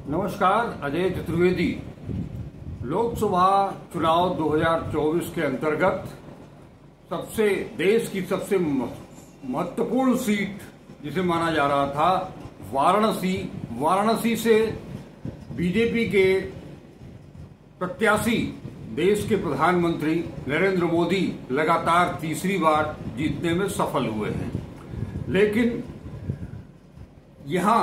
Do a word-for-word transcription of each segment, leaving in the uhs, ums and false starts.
नमस्कार, अजय चतुर्वेदी। लोकसभा चुनाव दो हज़ार चौबीस के अंतर्गत सबसे देश की सबसे महत्वपूर्ण सीट जिसे माना जा रहा था वाराणसी वाराणसी से बीजेपी के प्रत्याशी देश के प्रधानमंत्री नरेंद्र मोदी लगातार तीसरी बार जीतने में सफल हुए हैं। लेकिन यहां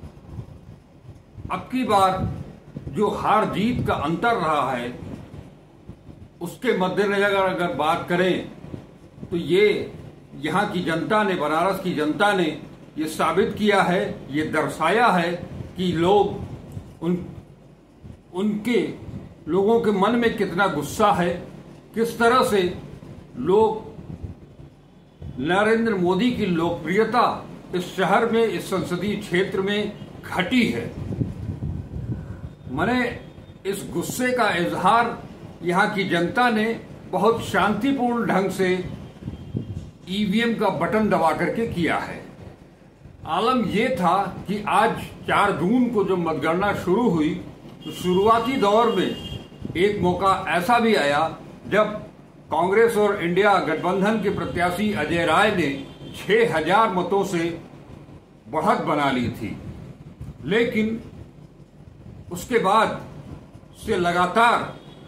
अब की बार जो हार जीत का अंतर रहा है उसके मद्देनजर अगर बात करें तो ये यहाँ की जनता ने, बनारस की जनता ने ये साबित किया है, ये दर्शाया है कि लोग उन उनके लोगों के मन में कितना गुस्सा है, किस तरह से लोग नरेंद्र मोदी की लोकप्रियता इस शहर में, इस संसदीय क्षेत्र में घटी है। मैंने इस गुस्से का इजहार यहाँ की जनता ने बहुत शांतिपूर्ण ढंग से ईवीएम का बटन दबा करके किया है। आलम यह था कि आज चार जून को जो मतगणना शुरू हुई तो शुरुआती दौर में एक मौका ऐसा भी आया जब कांग्रेस और इंडिया गठबंधन के प्रत्याशी अजय राय ने छह हजार मतों से बढ़त बना ली थी। लेकिन उसके बाद से लगातार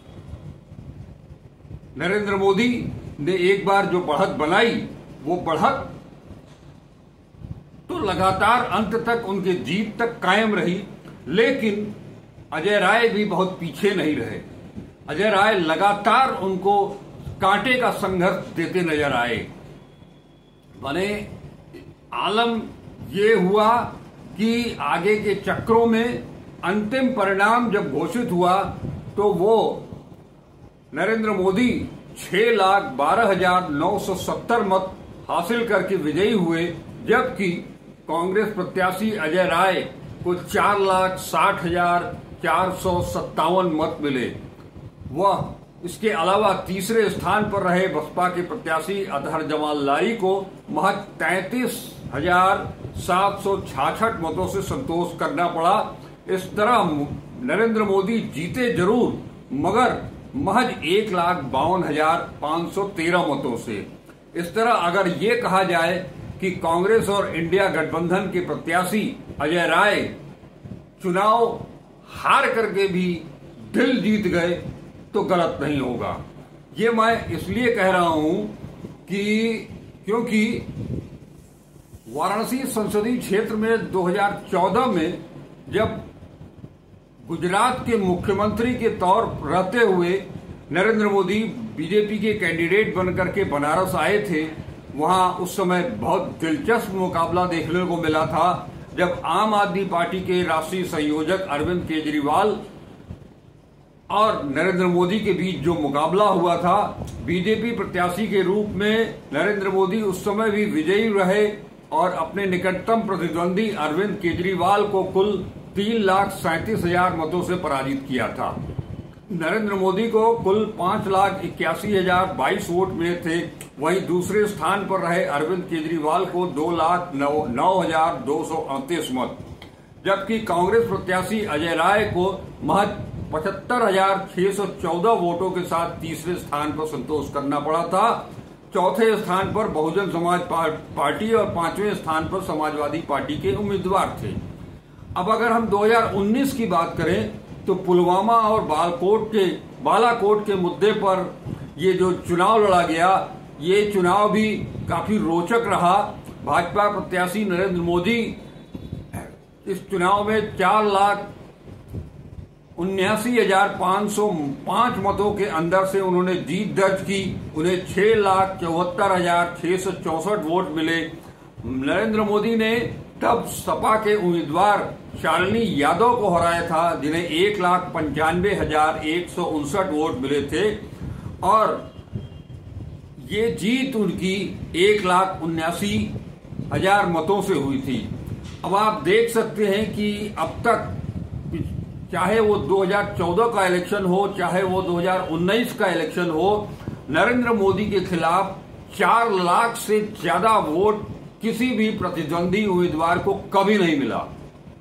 नरेंद्र मोदी ने एक बार जो बढ़त बनाई वो बढ़त तो लगातार अंत तक उनके जीत तक कायम रही। लेकिन अजय राय भी बहुत पीछे नहीं रहे। अजय राय लगातार उनको कांटे का संघर्ष देते नजर आए। बने आलम ये हुआ कि आगे के चक्रों में अंतिम परिणाम जब घोषित हुआ तो वो नरेंद्र मोदी छह लाख बारह हजार नौ सौ सत्तर मत हासिल करके विजयी हुए, जबकि कांग्रेस प्रत्याशी अजय राय को चार लाख साठ हजार चार सौ सत्तावन मत मिले। वह इसके अलावा तीसरे स्थान पर रहे बसपा के प्रत्याशी अतहर जमाल लाई को महज तैंतीस हजार सात सौ छाछठ मतों से संतोष करना पड़ा। इस तरह नरेंद्र मोदी जीते जरूर, मगर महज एक लाख बावन हजार पांच सौ तेरह मतों से। इस तरह अगर ये कहा जाए कि कांग्रेस और इंडिया गठबंधन के प्रत्याशी अजय राय चुनाव हार करके भी दिल जीत गए तो गलत नहीं होगा। ये मैं इसलिए कह रहा हूं कि क्योंकि वाराणसी संसदीय क्षेत्र में दो हज़ार चौदह में जब गुजरात के मुख्यमंत्री के तौर रहते हुए नरेंद्र मोदी बीजेपी के कैंडिडेट बनकर के बनारस आए थे, वहां उस समय बहुत दिलचस्प मुकाबला देखने को मिला था जब आम आदमी पार्टी के राष्ट्रीय संयोजक अरविंद केजरीवाल और नरेंद्र मोदी के बीच जो मुकाबला हुआ था। बीजेपी प्रत्याशी के रूप में नरेंद्र मोदी उस समय भी विजयी रहे और अपने निकटतम प्रतिद्वंदी अरविंद केजरीवाल को कुल तीन लाख सैंतीस हजार मतों से पराजित किया था। नरेंद्र मोदी को कुल पांच लाख इक्यासी हजार बाईस वोट मिले थे। वहीं दूसरे स्थान पर रहे अरविंद केजरीवाल को दो लाख नौ नौ हजार दो सौ अड़तीस मत, जबकि कांग्रेस प्रत्याशी अजय राय को महज पचहत्तर हजार छह सौ चौदह वोटों के साथ तीसरे स्थान पर संतोष करना पड़ा था। चौथे स्थान पर बहुजन समाज पार्टी और पांचवें स्थान पर समाजवादी पार्टी के उम्मीदवार थे। अब अगर हम दो हज़ार उन्नीस की बात करें तो पुलवामा और बालाकोट के बालाकोट के मुद्दे पर ये जो चुनाव लड़ा गया, ये चुनाव भी काफी रोचक रहा। भाजपा प्रत्याशी नरेंद्र मोदी इस चुनाव में चार लाख उन्यासी हजार पांच सौ पांच मतों के अंदर से उन्होंने जीत दर्ज की। उन्हें छह लाख चौहत्तर हजार छह सौ चौसठ वोट मिले। नरेंद्र मोदी ने तब सपा के उम्मीदवार शालिनी यादव को हराया था, जिन्हें एक लाख पंचानवे हजार एक सौ उनसठ वोट मिले थे और ये जीत उनकी एक लाख उन्यासी हजार मतों से हुई थी। अब आप देख सकते हैं कि अब तक चाहे वो दो हज़ार चौदह का इलेक्शन हो, चाहे वो दो हज़ार उन्नीस का इलेक्शन हो, नरेंद्र मोदी के खिलाफ चार लाख से ज्यादा वोट किसी भी प्रतिद्वंदी उम्मीदवार को कभी नहीं मिला।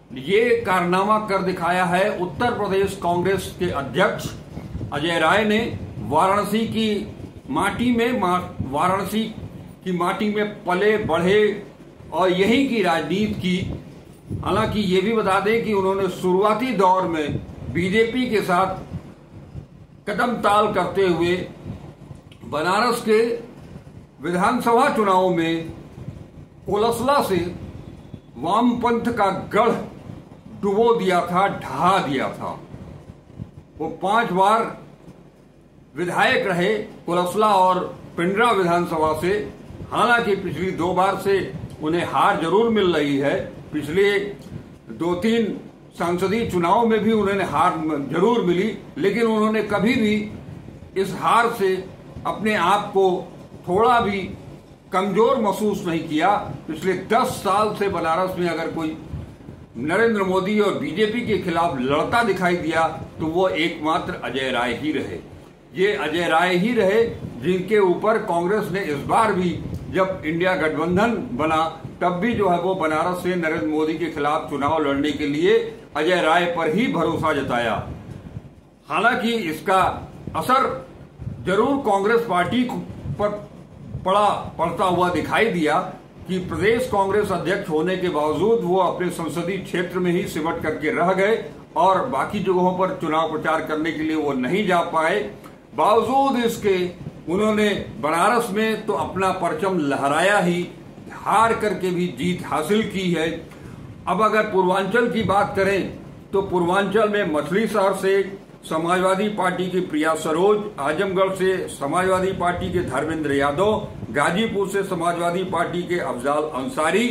ये कारनामा कर दिखाया है उत्तर प्रदेश कांग्रेस के अध्यक्ष अजय राय ने। वाराणसी की माटी में वाराणसी की माटी में पले बढ़े और यहीं की राजनीति की। हालांकि ये भी बता दें कि उन्होंने शुरुआती दौर में बीजेपी के साथ कदम ताल करते हुए बनारस के विधानसभा चुनाव में कोलसला से वामपंथ का गढ़ डुबो दिया था, ढहा दिया था। वो पांच बार विधायक रहे कोलसला और पिंडरा विधानसभा से। हालांकि पिछली दो बार से उन्हें हार जरूर मिल रही है। पिछले दो तीन सांसदीय चुनाव में भी उन्हें हार जरूर मिली, लेकिन उन्होंने कभी भी इस हार से अपने आप को थोड़ा भी कमजोर महसूस नहीं किया। पिछले दस साल से बनारस में अगर कोई नरेंद्र मोदी और बीजेपी के खिलाफ लड़ता दिखाई दिया तो वो एकमात्र अजय राय ही रहे। ये अजय राय ही रहे जिनके ऊपर कांग्रेस ने इस बार भी, जब इंडिया गठबंधन बना तब भी जो है वो बनारस से नरेंद्र मोदी के खिलाफ चुनाव लड़ने के लिए अजय राय पर ही भरोसा जताया। हालांकि इसका असर जरूर कांग्रेस पार्टी पर पड़ा पड़ता हुआ दिखाई दिया कि प्रदेश कांग्रेस अध्यक्ष होने के बावजूद वो अपने संसदीय क्षेत्र में ही सिमट करके रह गए और बाकी जगहों पर चुनाव प्रचार करने के लिए वो नहीं जा पाए। बावजूद इसके उन्होंने बनारस में तो अपना परचम लहराया ही, हार करके भी जीत हासिल की है। अब अगर पूर्वांचल की बात करें तो पूर्वांचल में मछली शहर से समाजवादी पार्टी की प्रिया सरोज, आजमगढ़ से समाजवादी पार्टी के धर्मेंद्र यादव, गाजीपुर से समाजवादी पार्टी के अफजाल अंसारी,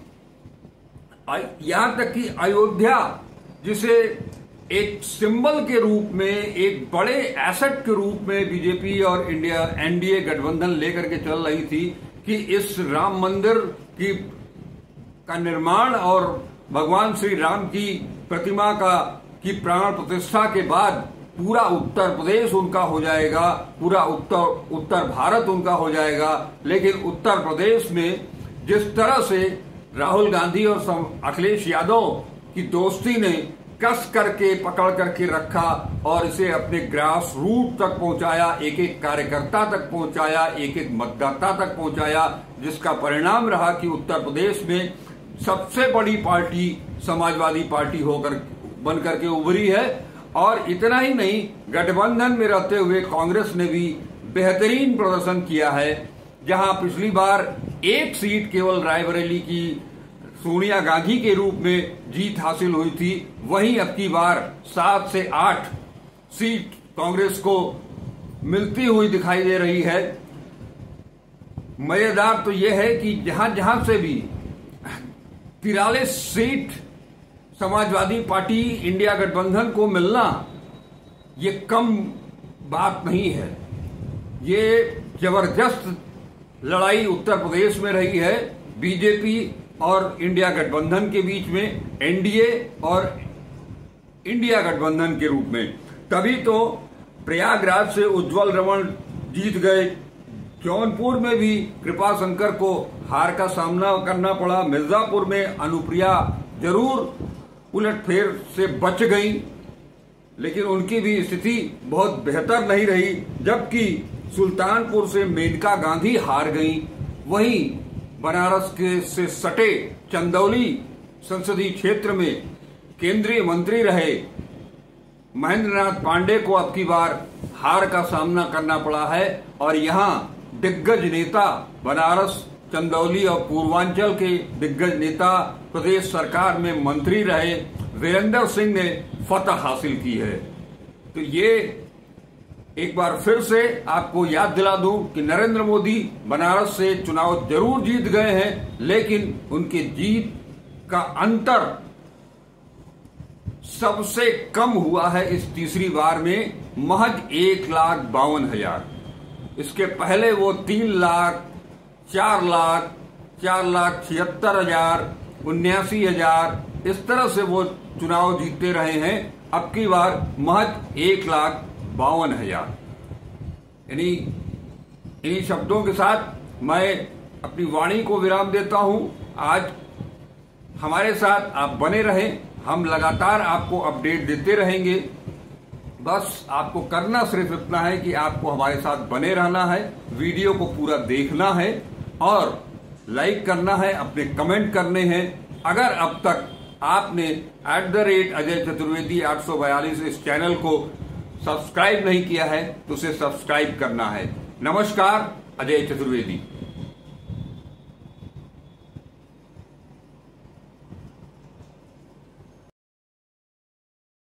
यहां तक कि अयोध्या जिसे एक सिंबल के रूप में, एक बड़े एसेट के रूप में बीजेपी और इंडिया एनडीए गठबंधन लेकर के चल रही थी कि इस राम मंदिर की का निर्माण और भगवान श्री राम की प्रतिमा का की प्राण प्रतिष्ठा के बाद पूरा उत्तर प्रदेश उनका हो जाएगा, पूरा उत्तर उत्तर भारत उनका हो जाएगा। लेकिन उत्तर प्रदेश में जिस तरह से राहुल गांधी और अखिलेश यादव की दोस्ती ने कस करके पकड़ करके रखा और इसे अपने ग्रास रूट तक पहुंचाया, एक एक कार्यकर्ता तक पहुंचाया, एक एक मतदाता तक पहुंचाया, जिसका परिणाम रहा कि उत्तर प्रदेश में सबसे बड़ी पार्टी समाजवादी पार्टी होकर बन करके उभरी है। और इतना ही नहीं, गठबंधन में रहते हुए कांग्रेस ने भी बेहतरीन प्रदर्शन किया है। जहां पिछली बार एक सीट केवल रायबरेली की सोनिया गांधी के रूप में जीत हासिल हुई थी, वहीं अब की बार सात से आठ सीट कांग्रेस को मिलती हुई दिखाई दे रही है। मजेदार तो यह है कि जहां जहां से भी तिरालीस सीट समाजवादी पार्टी इंडिया गठबंधन को मिलना ये कम बात नहीं है। ये जबरदस्त लड़ाई उत्तर प्रदेश में रही है बीजेपी और इंडिया गठबंधन के बीच में, एनडीए और इंडिया गठबंधन के रूप में। तभी तो प्रयागराज से उज्जवल रमन जीत गए, जौनपुर में भी कृपा शंकर को हार का सामना करना पड़ा, मिर्जापुर में अनुप्रिया जरूर उलटफेर से बच गई, लेकिन उनकी भी स्थिति बहुत बेहतर नहीं रही। जबकि सुल्तानपुर से मेनका गांधी हार गई। वहीं बनारस के से सटे चंदौली संसदीय क्षेत्र में केंद्रीय मंत्री रहे महेंद्रनाथ पांडे को अब की बार हार का सामना करना पड़ा है। और यहां दिग्गज नेता, बनारस, चंदौली और पूर्वांचल के दिग्गज नेता, प्रदेश सरकार में मंत्री रहे वीरेंद्र सिंह ने फतह हासिल की है। तो ये एक बार फिर से आपको याद दिला दूं कि नरेंद्र मोदी बनारस से चुनाव जरूर जीत गए हैं, लेकिन उनके जीत का अंतर सबसे कम हुआ है इस तीसरी बार में, महज एक लाख बावन हजार। इसके पहले वो तीन लाख, चार लाख, चार लाख छिहत्तर हजार, उन्यासी हजार, इस तरह से वो चुनाव जीतते रहे हैं। अब की बार महज एक लाख बावन हजार। यानी इन्हीं शब्दों के साथ मैं अपनी वाणी को विराम देता हूं। आज हमारे साथ आप बने रहें, हम लगातार आपको अपडेट देते रहेंगे। बस आपको करना सिर्फ इतना है कि आपको हमारे साथ बने रहना है, वीडियो को पूरा देखना है और लाइक करना है, अपने कमेंट करने हैं। अगर अब तक आपने at the rate Ajay Chaturvedi आठ सौ बयालीस इस चैनल को सब्सक्राइब नहीं किया है तो उसे सब्सक्राइब करना है। नमस्कार, अजय चतुर्वेदी।